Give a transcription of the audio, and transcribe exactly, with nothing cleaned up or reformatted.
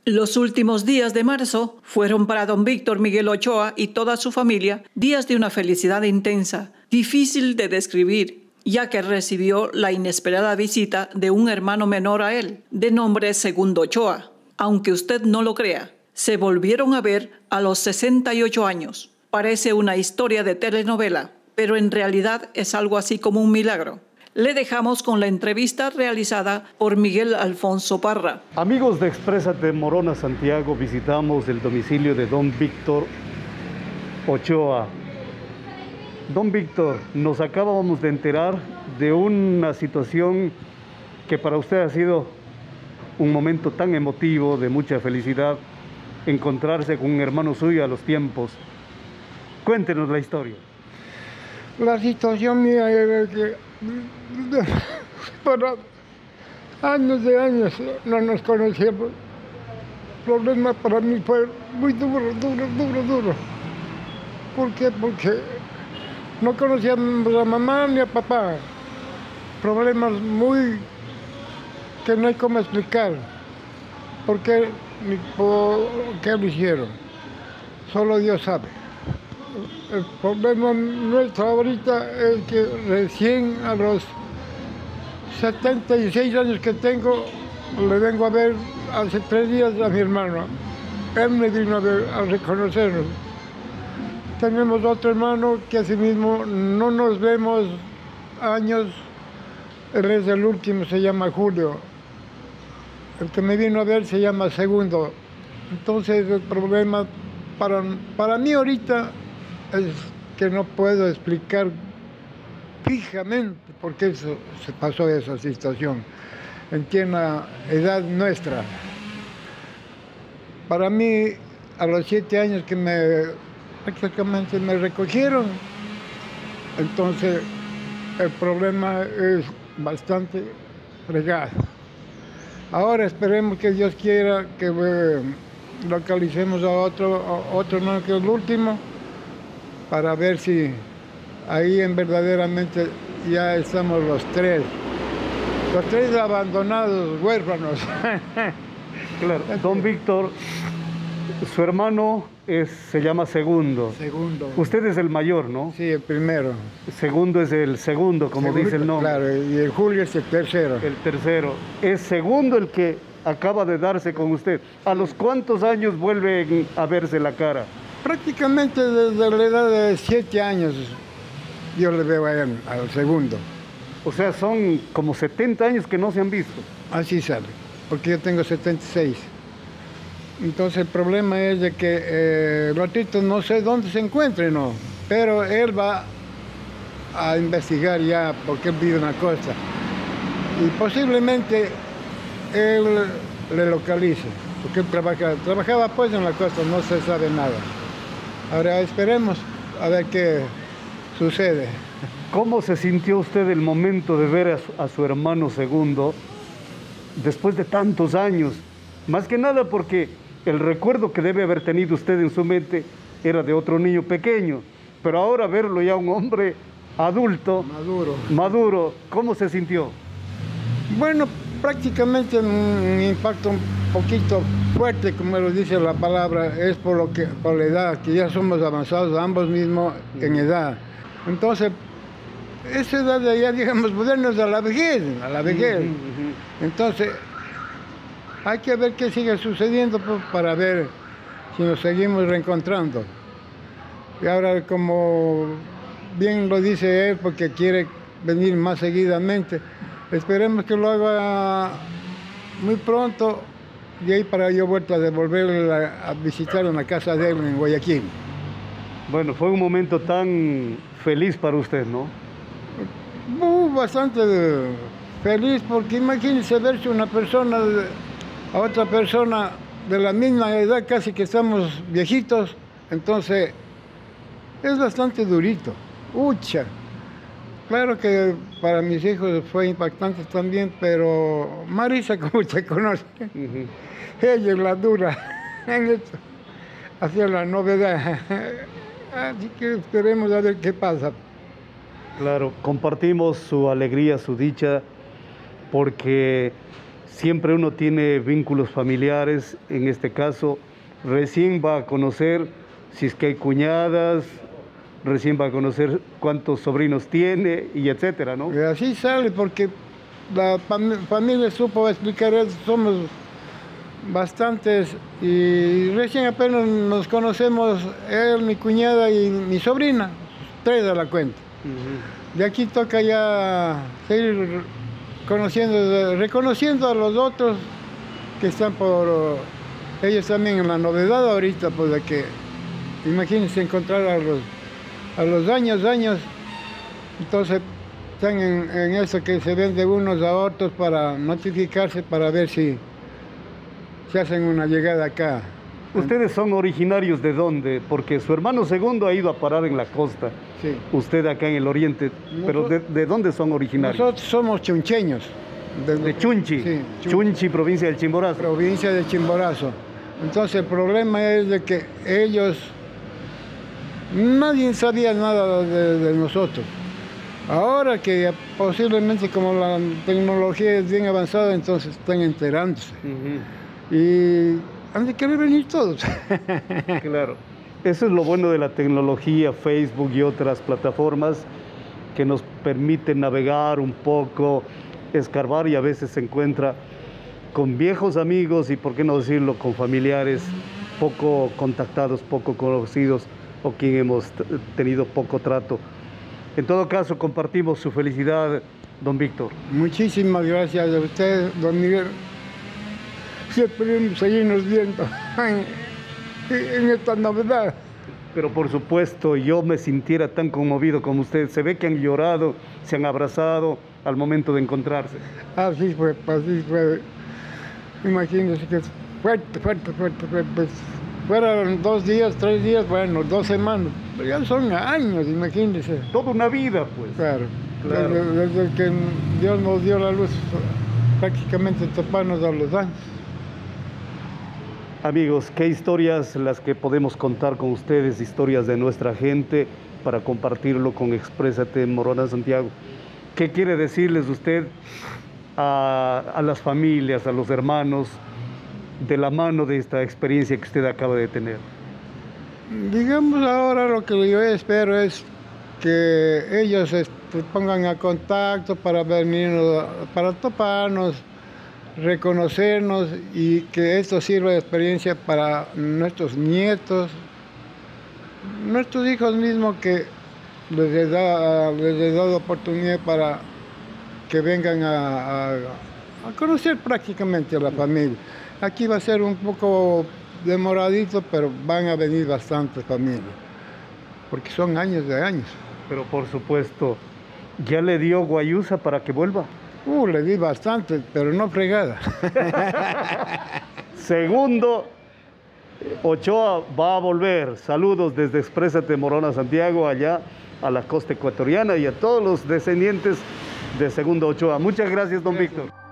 Los últimos días de marzo fueron para don Víctor Miguel Ochoa y toda su familia días de una felicidad intensa, difícil de describir, ya que recibió la inesperada visita de un hermano menor a él, de nombre Segundo Ochoa. Aunque usted no lo crea, se volvieron a ver a los sesenta y ocho años. Parece una historia de telenovela, pero en realidad es algo así como un milagro. Le dejamos con la entrevista realizada por Miguel Alfonso Parra. Amigos de Exprésate Morona Santiago, visitamos el domicilio de don Víctor Ochoa. Don Víctor, nos acabamos de enterar de una situación que para usted ha sido un momento tan emotivo, de mucha felicidad, encontrarse con un hermano suyo a los tiempos. Cuéntenos la historia. La situación mía era que para años de años no nos conocíamos. El problema para mí fue muy duro, duro, duro, duro. ¿Por qué? Porque no conocíamos a mamá ni a papá. Problemas muy que no hay cómo explicar. ¿Por qué ni por qué lo hicieron? Solo Dios sabe. El problema nuestro ahorita es que recién a los setenta y seis años que tengo, le vengo a ver hace tres días a mi hermano. Él me vino a ver, a reconocernos. Tenemos otro hermano que asimismo no nos vemos años, él es el último, se llama Julio. El que me vino a ver se llama Segundo. Entonces el problema para, para mí ahorita es que no puedo explicar fijamente por qué eso, se pasó esa situación en la edad nuestra. Para mí, a los siete años que me prácticamente me recogieron, entonces el problema es bastante fregado. Ahora esperemos que Dios quiera que eh, localicemos a otro, a otro hermano que es el último, para ver si ahí en verdaderamente ya estamos los tres. Los tres abandonados, huérfanos. Claro, don Víctor, su hermano es, se llama Segundo. Segundo. Usted es el mayor, ¿no? Sí, el primero. Segundo es el segundo, como Segundo, dice el nombre. Claro, y el Julio es el tercero. El tercero. Es Segundo el que acaba de darse con usted. ¿A los cuántos años vuelven a verse la cara? Prácticamente desde la edad de siete años yo le veo a él, al Segundo. O sea, son como setenta años que no se han visto. Así sale, porque yo tengo setenta y seis. Entonces el problema es de que eh, Ratito no sé dónde se encuentre, no, pero él va a investigar ya porque él vive en la costa. Y posiblemente él le localice, porque él trabaja, trabajaba pues en la costa, no se sabe nada. Ahora esperemos a ver qué sucede. ¿Cómo se sintió usted el momento de ver a su, a su hermano Segundo después de tantos años? Más que nada porque el recuerdo que debe haber tenido usted en su mente era de otro niño pequeño, pero ahora verlo ya un hombre adulto, Maduro. maduro, ¿cómo se sintió? Bueno, prácticamente un impacto un poquito fuerte, como lo dice la palabra, es por lo que por la edad, que ya somos avanzados ambos mismos en edad. Entonces, esa edad de allá, digamos, podernos a la vejez, a la vejez. Uh-huh, uh-huh. Entonces, hay que ver qué sigue sucediendo pues, para ver si nos seguimos reencontrando. Y ahora, como bien lo dice él, porque quiere venir más seguidamente, esperemos que lo haga muy pronto y ahí para yo vuelta a devolver a, a visitar en la casa de él en Guayaquil. Bueno, fue un momento tan feliz para usted, ¿no? Uh, bastante feliz porque imagínense verse una persona a otra persona de la misma edad, casi que estamos viejitos, entonces es bastante durito. Ucha. Claro que para mis hijos fue impactante también, pero Marisa, como usted conoce, uh-huh. Ella es la dura en esto, hacia la novedad. Así que esperemos a ver qué pasa. Claro, compartimos su alegría, su dicha, porque siempre uno tiene vínculos familiares, en este caso recién va a conocer si es que hay cuñadas, recién va a conocer cuántos sobrinos tiene y etcétera, ¿no? Y así sale porque la fam familia supo explicar eso, somos bastantes y recién apenas nos conocemos él, mi cuñada y mi sobrina, tres de la cuenta. Uh-huh. De aquí toca ya seguir conociendo, reconociendo a los otros que están por ellos también en la novedad ahorita, pues de que imagínense encontrar a los a los años, años, entonces están en, en eso que se vende unos a otros para notificarse, para ver si se hacen una llegada acá. ¿Ustedes son originarios de dónde? Porque su hermano segundo ha ido a parar en la costa, sí. Usted acá en el oriente, nosotros, pero ¿de, ¿de dónde son originarios? Nosotros somos chuncheños. ¿De, de Chunchi? Sí, Chunchi. Chunchi, provincia del Chimborazo. Provincia de Chimborazo. Entonces el problema es de que ellos, nadie sabía nada de, de nosotros. Ahora que posiblemente como la tecnología es bien avanzada, entonces están enterándose. Uh-huh. Y han de querer venir todos. Claro. Eso es lo bueno de la tecnología, Facebook y otras plataformas que nos permiten navegar un poco, escarbar y a veces se encuentra con viejos amigos y, por qué no decirlo, con familiares poco contactados, poco conocidos o quien hemos tenido poco trato. En todo caso, compartimos su felicidad, don Víctor. Muchísimas gracias a usted, don Miguel. Siempre seguirnos viendo en esta novedad. Pero por supuesto, yo me sintiera tan conmovido como usted. Se ve que han llorado, se han abrazado al momento de encontrarse. Así fue, así fue. Imagínense que es fuerte, fuerte, fuerte, fuerte. Pues, fueron dos días, tres días, bueno, dos semanas. Pero ya son años, imagínense. Toda una vida, pues. Claro. Claro. Desde, desde que Dios nos dio la luz, prácticamente toparnos a los años. Amigos, qué historias las que podemos contar con ustedes, historias de nuestra gente, para compartirlo con Exprésate Morona Santiago. ¿Qué quiere decirles usted a, a las familias, a los hermanos, de la mano de esta experiencia que usted acaba de tener? Digamos ahora lo que yo espero es que ellos se pongan a contacto para venir, para toparnos, reconocernos y que esto sirva de experiencia para nuestros nietos, nuestros hijos mismos, que les he dado, les he dado oportunidad para que vengan a, a, a conocer prácticamente a la familia. Aquí va a ser un poco demoradito, pero van a venir bastantes familias, porque son años de años. Pero por supuesto, ¿ya le dio guayusa para que vuelva? Uh, le di bastante, pero no fregada. Segundo, Ochoa va a volver. Saludos desde Exprésate Morona Santiago, allá a la costa ecuatoriana y a todos los descendientes de Segundo Ochoa. Muchas gracias, don Víctor.